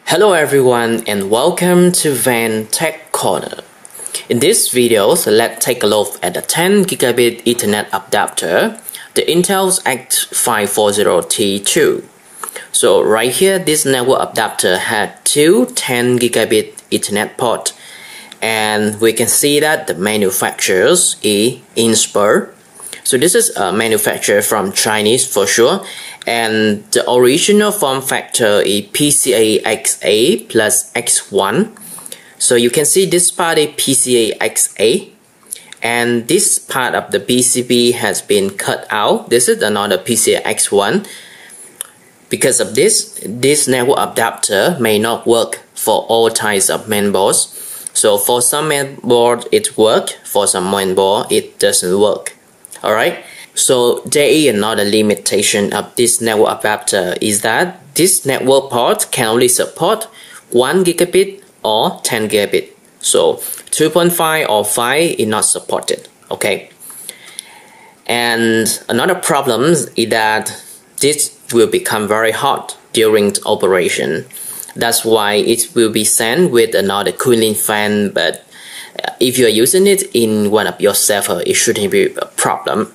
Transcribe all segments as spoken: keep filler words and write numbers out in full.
Hello everyone and welcome to Van Tech Corner. In this video, so let's take a look at the ten gigabit Ethernet adapter, the Intel X five forty T two. So right here, this network adapter had two ten gigabit Ethernet ports, and we can see that the manufacturers is Inspur. So this is a manufacturer from Chinese for sure, and the original form factor is PCIe X A plus X one. So you can see this part is PCIe X A, and this part of the P C B has been cut out. This is another PCIe X one. Because of this, this network adapter may not work for all types of mainboards. So for some mainboard it works, for some mainboard it doesn't work. Alright, so there is another limitation of this network adapter is that this network port can only support one gigabit or ten gigabit. So two point five or five is not supported. Okay, and another problem is that this will become very hot during the operation. That's why it will be sent with another cooling fan, but if you are using it in one of your server, it shouldn't be a problem.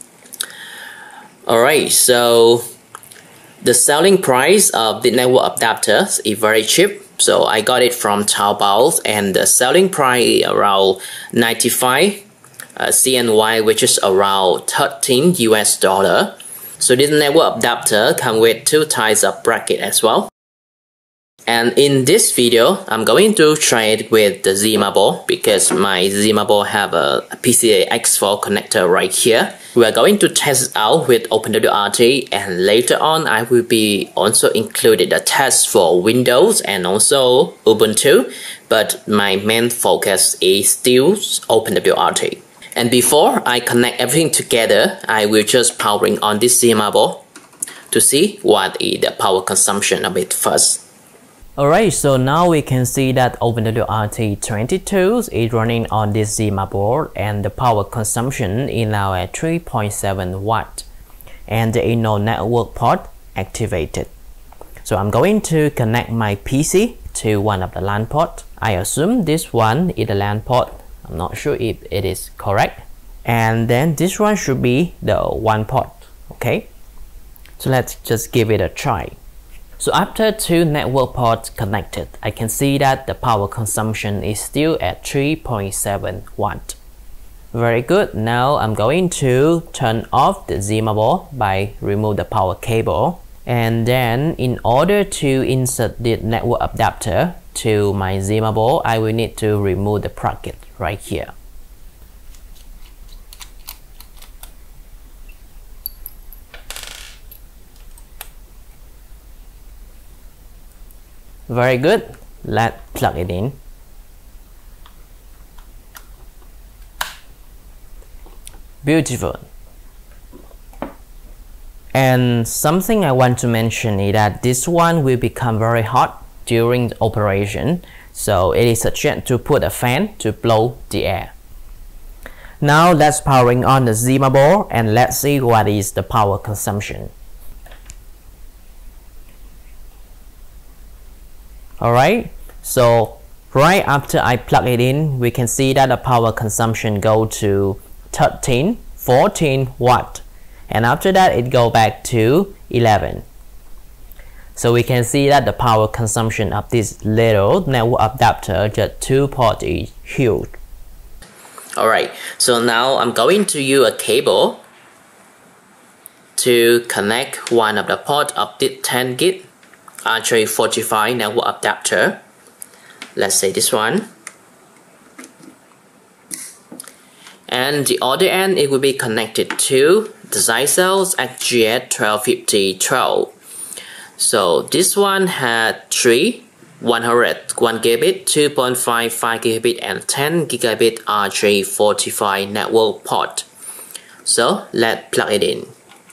Alright, so the selling price of the network adapter is very cheap. So I got it from Taobao, and the selling price is around ninety-five uh, C N Y, which is around thirteen U S dollar. So this network adapter comes with two types of bracket as well. And in this video, I'm going to try it with the Zimaboard because my Zimaboard have a PCIe X four connector right here. We are going to test it out with OpenWRT, and later on I will be also included a test for Windows and also Ubuntu, but my main focus is still OpenWRT. And before I connect everything together, I will just powering on this Zimaboard to see what is the power consumption of it first. Alright, so now we can see that OpenWRT twenty-two is running on this Zimaboard, and the power consumption is now at three point seven watt, and there is no network port activated. So I'm going to connect my P C to one of the LAN ports. I assume this one is the LAN port. I'm not sure if it is correct. And then this one should be the one port. Okay, so let's just give it a try. So after two network ports connected, I can see that the power consumption is still at three point seven watt. Very good. Now I'm going to turn off the Zimaboard by remove the power cable. And then in order to insert the network adapter to my Zimaboard, I will need to remove the bracket right here. Very good. Let's plug it in. Beautiful. And something I want to mention is that this one will become very hot during the operation, so it is suggested to put a fan to blow the air. Now let's powering on the Zimaboard and let's see what is the power consumption. Alright, so right after I plug it in, we can see that the power consumption go to thirteen, fourteen watt, and after that it go back to eleven. So we can see that the power consumption of this little network adapter, just two port, is huge. Alright, so now I'm going to use a cable to connect one of the ports of this ten gig R J forty-five network adapter. Let's say this one. And the other end, it will be connected to the ZYXEL X G S twelve fifty twelve. So this one had three one hundred one gigabit, two point five five gigabit, and ten gigabit R J forty-five network port. So let's plug it in.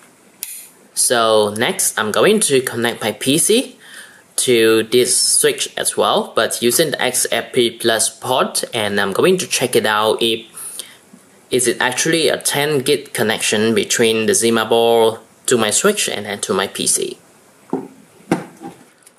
So next, I'm going to connect my P C to this switch as well, but using the X F P plus port, and I'm going to check it out if is it actually a ten gig connection between the Zimaboard to my switch and then to my P C.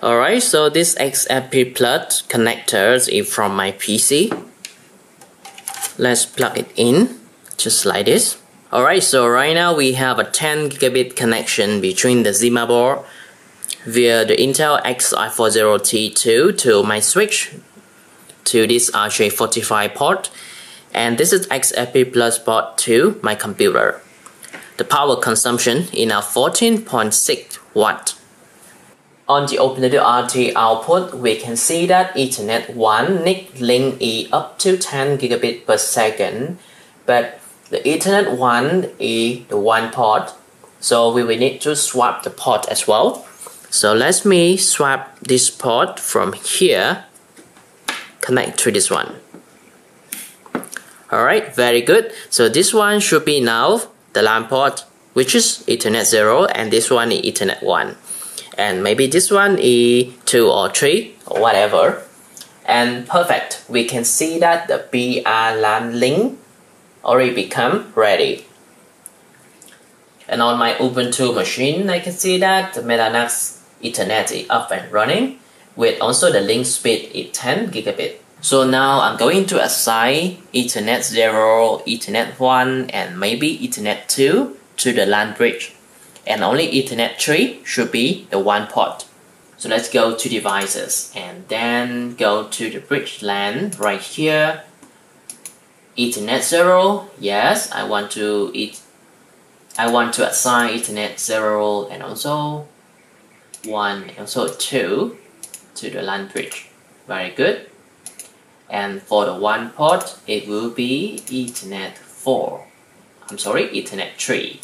Alright, so this X F P plus connectors is from my P C. Let's plug it in, just like this. Alright, so right now we have a ten gigabit connection between the Zimaboard via the Intel X five forty T two to my switch to this R J forty-five port, and this is X F P plus port to my computer. The power consumption is now fourteen point six watt. On the OpenWRT output, we can see that Ethernet one N I C link is up to ten gigabit per second, but the Ethernet one is the one port, so we will need to swap the port as well. So let me swap this port from here, connect to this one. Alright, very good. So this one should be now the LAN port, which is Ethernet zero, and this one is Ethernet one. And maybe this one is two or three or whatever. And perfect, we can see that the B R LAN link already become ready. And on my Ubuntu machine, I can see that the Metanax Ethernet is up and running, with also the link speed is ten gigabit. So now I'm going to assign Ethernet zero, Ethernet one, and maybe Ethernet two to the LAN bridge. And only Ethernet three should be the one port. So let's go to devices and then go to the bridge LAN right here. Ethernet zero, yes, I want to it I want to assign Ethernet zero and also one and also two to the LAN bridge. Very good. And for the one port, it will be Ethernet four. I'm sorry, Ethernet three.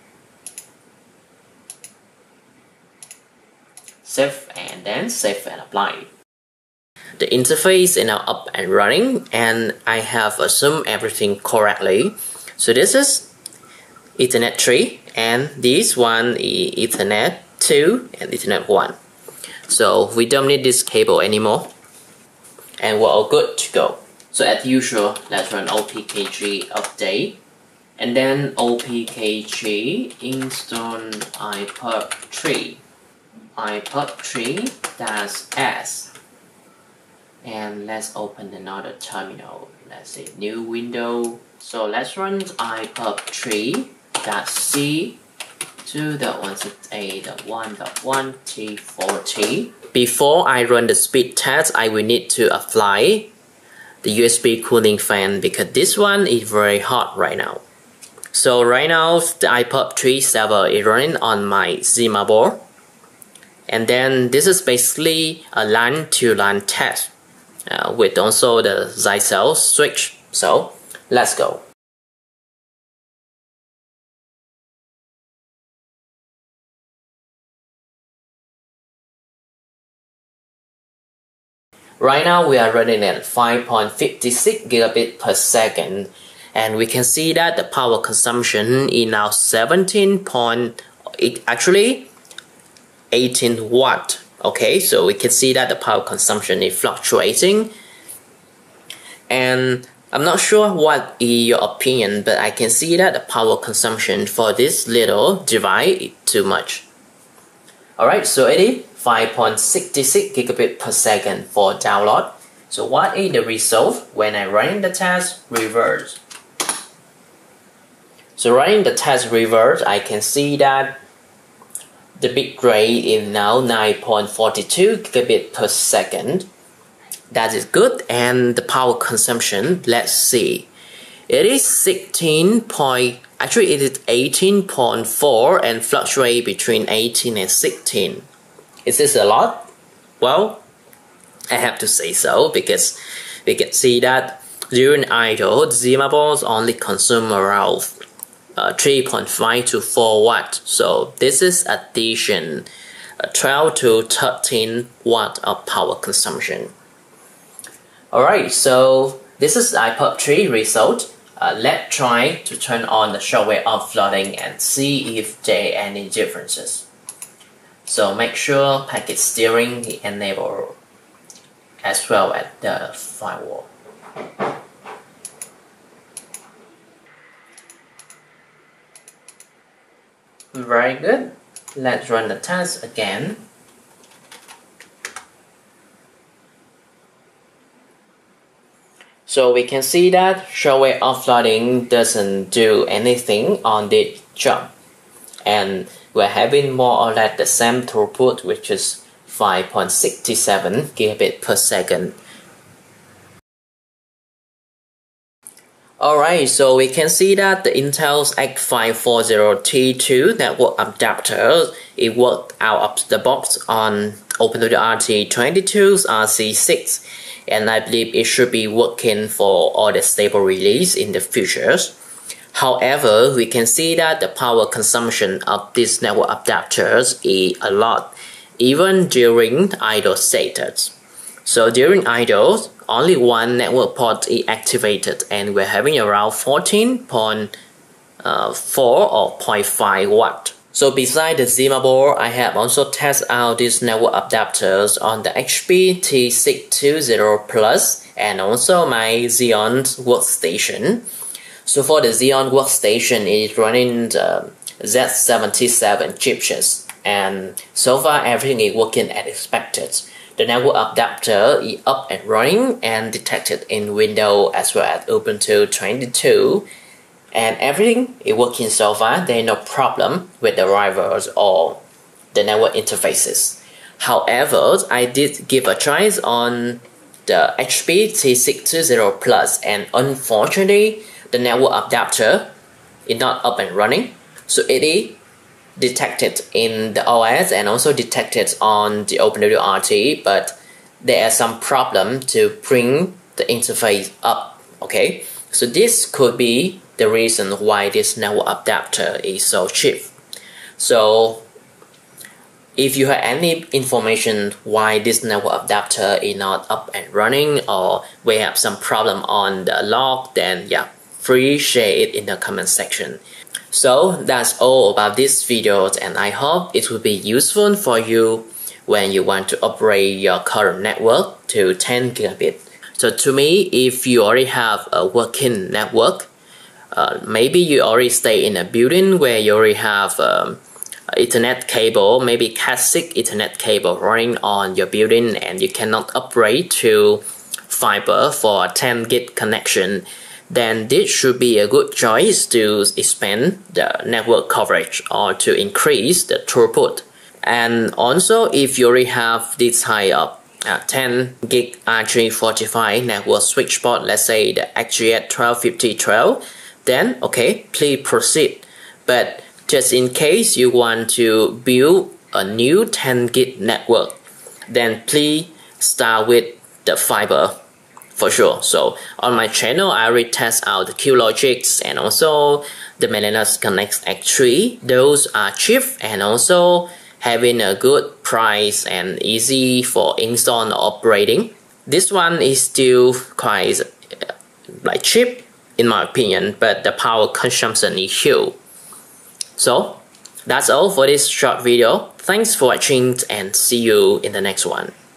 Save and then save and apply. The interface is now up and running, and I have assumed everything correctly. So this is Ethernet three, and this one is Ethernet two and Ethernet one. So we don't need this cable anymore, and we're all good to go. So as usual, let's run O P K G update, and then O P K G install I P U B three. I P U B three dash S, and let's open another terminal. Let's say new window. So let's run I P U B three dash C two dot one sixty-eight dot one dot one T forty. Before I run the speed test, I will need to apply the U S B cooling fan because this one is very hot right now. So right now the I P U B three server is running on my Zimaboard. And then this is basically a LAN to LAN test uh, with also the ZYXEL switch. So let's go. Right now we are running at five point five six gigabit per second, and we can see that the power consumption is now seventeen point it actually eighteen watt. Okay, so we can see that the power consumption is fluctuating, and I'm not sure what is your opinion, but I can see that the power consumption for this little device is too much. Alright, so it is five point six six gigabit per second for download. So what is the result when I run the test reverse? So running the test reverse, I can see that the bit rate is now nine point four two gigabit per second. That is good. And the power consumption, let's see, it is sixteen point actually it is eighteen point four and fluctuate between eighteen and sixteen. Is this a lot? Well, I have to say so, because we can see that during idle, the Zimaboard only consume around Uh, three point five to four watt. So this is addition uh, twelve to thirteen watt of power consumption. Alright, so this is I P U B three result. Uh, let's try to turn on the shortwave offloading and see if there are any differences. So make sure packet steering is enabled as well as the firewall. Very good. Let's run the test again. So we can see that shortwave offloading doesn't do anything on this job. And we're having more or less the same throughput, which is five point six seven gigabit per second. Alright, so we can see that the Intel's X five forty T two network adapter, it worked out of the box on OpenWRT twenty-two's R C six, and I believe it should be working for all the stable release in the futures. However, we can see that the power consumption of these network adapters is a lot, even during idle status. So during idle, only one network port is activated, and we're having around fourteen point four or zero point five watt. So beside the Zimaboard, I have also tested out these network adapters on the H P T six twenty Plus and also my Xeon workstation. So for the Xeon workstation, it is running the Z seventy-seven chipset, and so far everything is working as expected. The network adapter is up and running and detected in Windows as well as OpenWRT twenty-two, and everything is working so far. There is no problem with the drivers or the network interfaces. However, I did give a try on the H P T six twenty Plus, and unfortunately the network adapter is not up and running. So it is detected in the O S and also detected on the OpenWRT, but there are some problem to bring the interface up. Okay, so this could be the reason why this network adapter is so cheap. So if you have any information why this network adapter is not up and running, or we have some problem on the log, then yeah, please share it in the comment section. So that's all about this video, and I hope it will be useful for you when you want to upgrade your current network to ten gigabit. So to me, if you already have a working network, uh, maybe you already stay in a building where you already have um, Ethernet cable, maybe Cat six Ethernet cable running on your building, and you cannot upgrade to fiber for a ten gig connection, then this should be a good choice to expand the network coverage or to increase the throughput. And also, if you already have this type of uh, ten gig R J forty-five network switch port, let's say the X G S twelve fifty twelve, then okay, please proceed. But just in case you want to build a new ten gig network, then please start with the fiber for sure. So on my channel, I already test out the QLogix and also the Millennium Connect X three. Those are cheap and also having a good price and easy for install and operating. This one is still quite uh, like cheap in my opinion, but the power consumption is huge. So that's all for this short video. Thanks for watching and see you in the next one.